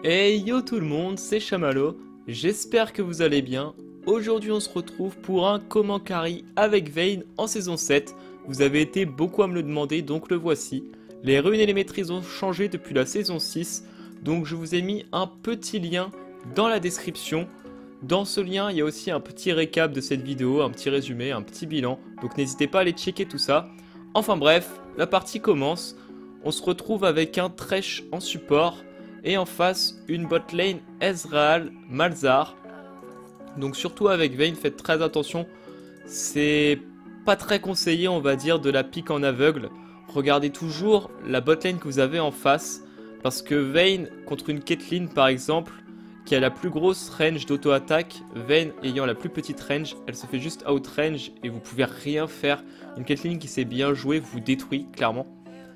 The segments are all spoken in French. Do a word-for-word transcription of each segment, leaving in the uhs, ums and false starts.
Hey yo tout le monde, c'est Chamallow, j'espère que vous allez bien. Aujourd'hui on se retrouve pour un comment carry avec Vayne en saison sept. Vous avez été beaucoup à me le demander, donc le voici. Les runes et les maîtrises ont changé depuis la saison six, donc je vous ai mis un petit lien dans la description. Dans ce lien, il y a aussi un petit récap de cette vidéo, un petit résumé, un petit bilan, donc n'hésitez pas à aller checker tout ça. Enfin bref, la partie commence. On se retrouve avec un Thresh en support et en face une botlane Ezreal, Malzahar. Donc surtout avec Vayne, faites très attention, c'est pas très conseillé on va dire de la pique en aveugle. Regardez toujours la botlane que vous avez en face, parce que Vayne contre une Caitlyn par exemple, qui a la plus grosse range d'auto-attaque, Vayne ayant la plus petite range, elle se fait juste outrange et vous pouvez rien faire. Une Caitlyn qui sait bien jouer vous détruit clairement.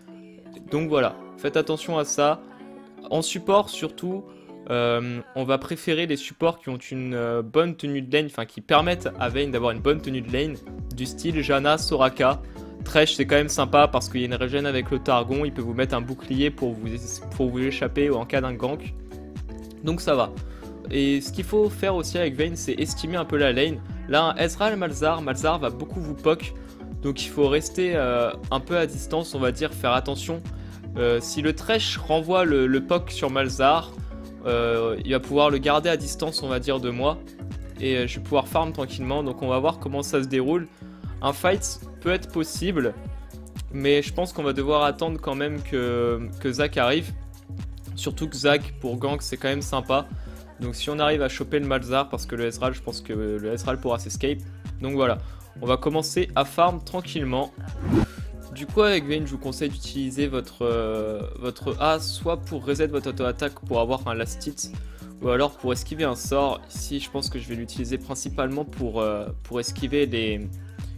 Donc voilà, faites attention à ça. En support surtout, euh, on va préférer les supports qui ont une euh, bonne tenue de lane, enfin qui permettent à Vayne d'avoir une bonne tenue de lane, du style Janna, Soraka. Thresh c'est quand même sympa parce qu'il y a une régène avec le Targon, il peut vous mettre un bouclier pour vous, pour vous échapper en cas d'un gank. Donc ça va. Et ce qu'il faut faire aussi avec Vayne, c'est estimer un peu la lane. Là, Ezreal Malzahar, Malzahar va beaucoup vous poke. Donc il faut rester euh, un peu à distance, on va dire, faire attention. Euh, si le Thresh renvoie le, le poke sur Malzahar, euh, il va pouvoir le garder à distance, on va dire, de moi. Et euh, je vais pouvoir farm tranquillement, donc on va voir comment ça se déroule. Un fight peut être possible, mais je pense qu'on va devoir attendre quand même que, que Zac arrive. Surtout que Zac pour gank c'est quand même sympa. Donc si on arrive à choper le Malzahar, parce que le Ezreal, je pense que le Ezreal pourra s'escape. Donc voilà, on va commencer à farm tranquillement. Du coup avec Vayne je vous conseille d'utiliser votre, euh, votre A soit pour reset votre auto-attaque pour avoir un last hit, ou alors pour esquiver un sort. Ici je pense que je vais l'utiliser principalement pour, euh, pour esquiver les,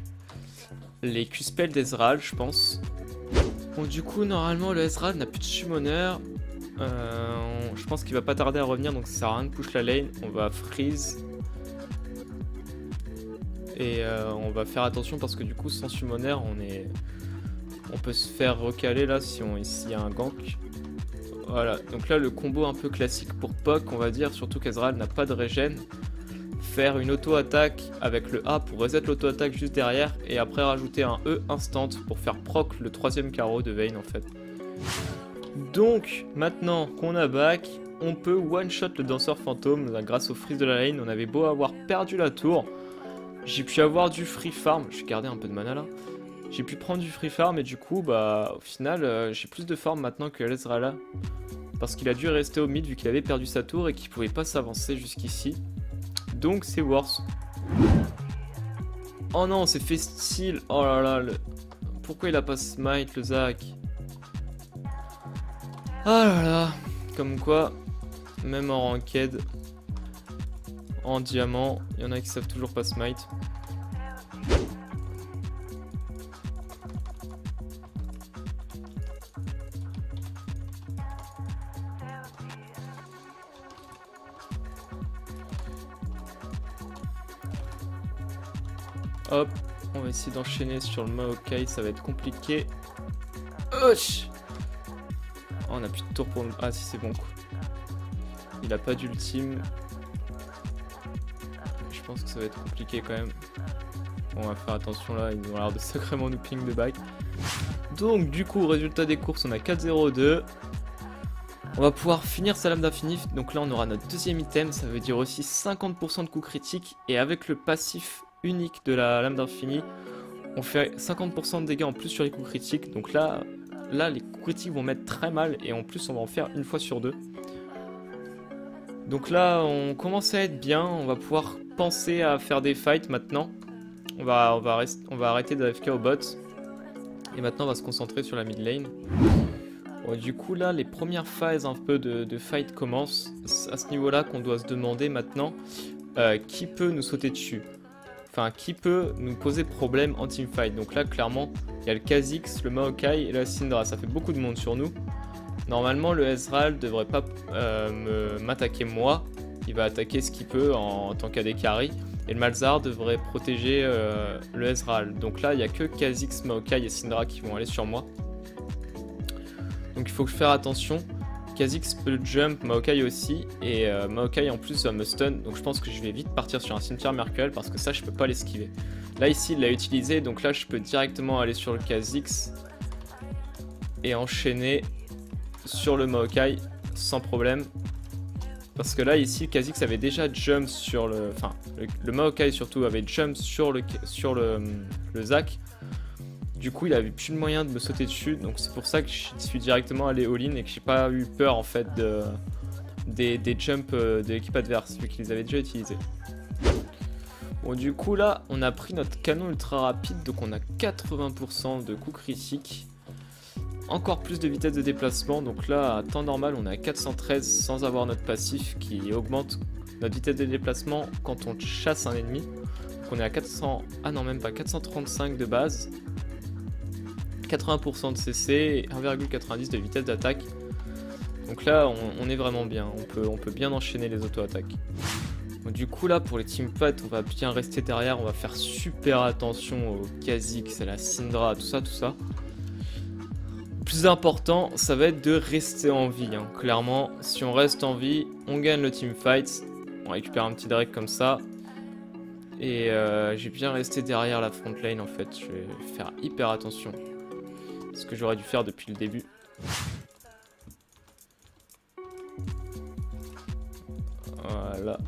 les Q-spells d'Ezreal je pense. Bon du coup normalement le Ezreal n'a plus de summoner. Euh, on, je pense qu'il va pas tarder à revenir, donc ça sert à rien de push la lane. On va freeze et euh, on va faire attention parce que du coup sans summoner on est, on peut se faire recaler là si on s'il y a un gank. Voilà, donc là le combo un peu classique pour poke on va dire, surtout qu'Ezreal n'a pas de régène. Faire une auto-attaque avec le A pour reset l'auto-attaque juste derrière et après rajouter un E instant pour faire proc le troisième carreau de Vayne en fait. Donc maintenant qu'on a back, on peut one-shot le danseur fantôme grâce au freeze de la lane. On avait beau avoir perdu la tour, j'ai pu avoir du free farm, je vais garder un peu de mana là. J'ai pu prendre du free farm et du coup bah au final euh, j'ai plus de farm maintenant que l'Ezreal, parce qu'il a dû rester au mid vu qu'il avait perdu sa tour et qu'il pouvait pas s'avancer jusqu'ici. Donc c'est worse. Oh non, on s'est fait steal. Oh là là, le... pourquoi il a pas smite le Zac? Ah là là, comme quoi, même en ranked, en diamant, il y en a qui savent toujours pas smite. Hop, on va essayer d'enchaîner sur le Maokai, ça va être compliqué. Osh! Oh, on a plus de tour pour le... Ah si c'est bon quoi. Il a pas d'ultime. Je pense que ça va être compliqué quand même. Bon, on va faire attention là, ils ont l'air de sacrément nous ping de back. Donc du coup, résultat des courses, on a quatre zéro deux. On va pouvoir finir sa lame d'infini. Donc là on aura notre deuxième item, ça veut dire aussi cinquante pour cent de coups critiques. Et avec le passif unique de la lame d'infini, on fait cinquante pour cent de dégâts en plus sur les coups critiques. Donc là... Là, les coups critiques vont mettre très mal et en plus, on va en faire une fois sur deux. Donc là, on commence à être bien. On va pouvoir penser à faire des fights maintenant. On va, on va, rest, on va arrêter d'A F K au bot. Et maintenant, on va se concentrer sur la mid lane. Bon, du coup, là, les premières phases un peu de, de fight commencent. C'est à ce niveau-là qu'on doit se demander maintenant euh, qui peut nous sauter dessus. Enfin, qui peut nous poser problème en teamfight. Donc là, clairement, il y a le Kha'Zix, le Maokai et la Syndra. Ça fait beaucoup de monde sur nous. Normalement, le Ezreal devrait pas euh, m'attaquer moi. Il va attaquer ce qu'il peut en, en tant qu'A D carry. Et le Malzahar devrait protéger euh, le Ezreal. Donc là, il n'y a que Kha'Zix, Maokai et Syndra qui vont aller sur moi. Donc il faut faire attention. Kha'Zix peut jump, Maokai aussi, et euh, Maokai en plus va me stun, donc je pense que je vais vite partir sur un cimetière Mercurial parce que ça je peux pas l'esquiver. Là ici il l'a utilisé, donc là je peux directement aller sur le Kha'Zix et enchaîner sur le Maokai sans problème. Parce que là ici le Kha'Zix avait déjà jump sur le... Enfin le, le Maokai surtout avait jump sur le, sur le, le Zac. Du coup il avait plus de moyen de me sauter dessus, donc c'est pour ça que je suis directement allé all-in et que j'ai pas eu peur en fait de, des, des jumps de l'équipe adverse vu qu'ils les avaient déjà utilisés. Bon du coup là on a pris notre canon ultra rapide, donc on a quatre-vingts pour cent de coups critiques. Encore plus de vitesse de déplacement, donc là à temps normal on est à quatre cent treize sans avoir notre passif qui augmente notre vitesse de déplacement quand on chasse un ennemi. Donc on est à quatre cents, ah non même pas, quatre cent trente-cinq de base, quatre-vingts pour cent de C C et un virgule quatre-vingt-dix de vitesse d'attaque. Donc là on, on est vraiment bien, on peut, on peut bien enchaîner les auto-attaques. Du coup là pour les teamfights on va bien rester derrière, on va faire super attention au Kha'Zix, à la Syndra, tout ça, tout ça. Le plus important ça va être de rester en vie, hein. Clairement si on reste en vie on gagne le teamfight, on récupère un petit drake comme ça. Et euh, j'ai bien resté derrière la front lane en fait, je vais faire hyper attention. Ce que j'aurais dû faire depuis le début. Voilà.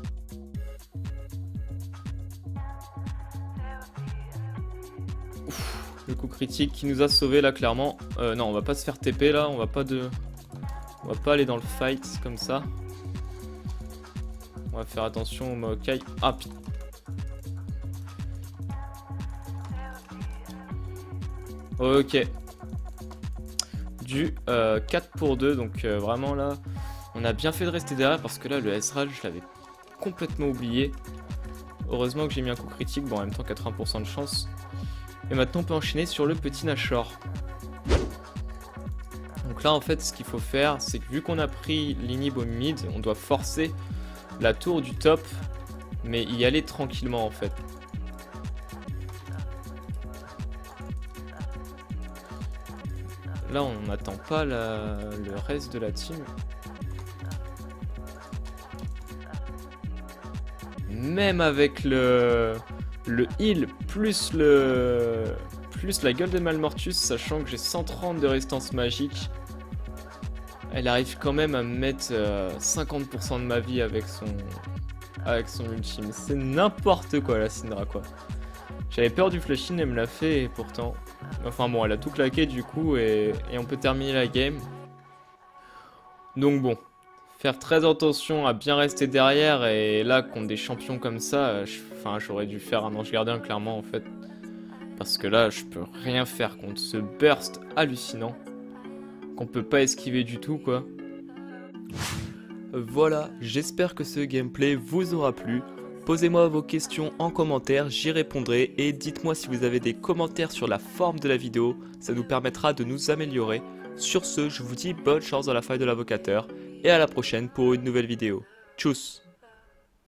Ouf, le coup critique qui nous a sauvé là clairement. Euh, non on va pas se faire T P là, on va pas de... On va pas aller dans le fight comme ça. On va faire attention au Maokai. Ah putain. Ok. Du euh, quatre pour deux, donc euh, vraiment là, on a bien fait de rester derrière parce que là, le S-Rage, je l'avais complètement oublié. Heureusement que j'ai mis un coup critique, bon en même temps quatre-vingts pour cent de chance. Et maintenant on peut enchaîner sur le petit Nashor. Donc là en fait ce qu'il faut faire, c'est que vu qu'on a pris l'inhib au mid, on doit forcer la tour du top, mais y aller tranquillement en fait. Là on n'attend pas la... le reste de la team. Même avec le, le heal plus le plus la gueule de Malmortus, sachant que j'ai cent trente de résistance magique, elle arrive quand même à me mettre euh, cinquante pour cent de ma vie avec son avec son ultime. C'est n'importe quoi la Syndra quoi. J'avais peur du flush-in, elle me l'a fait et pourtant... Enfin bon, elle a tout claqué du coup et, et on peut terminer la game. Donc bon, faire très attention à bien rester derrière et là contre des champions comme ça, je, enfin j'aurais dû faire un ange gardien clairement en fait. Parce que là je peux rien faire contre ce burst hallucinant qu'on peut pas esquiver du tout quoi. Voilà, j'espère que ce gameplay vous aura plu. Posez-moi vos questions en commentaire, j'y répondrai et dites-moi si vous avez des commentaires sur la forme de la vidéo, ça nous permettra de nous améliorer. Sur ce, je vous dis bonne chance dans la faille de l'invocateur et à la prochaine pour une nouvelle vidéo. Tchuss!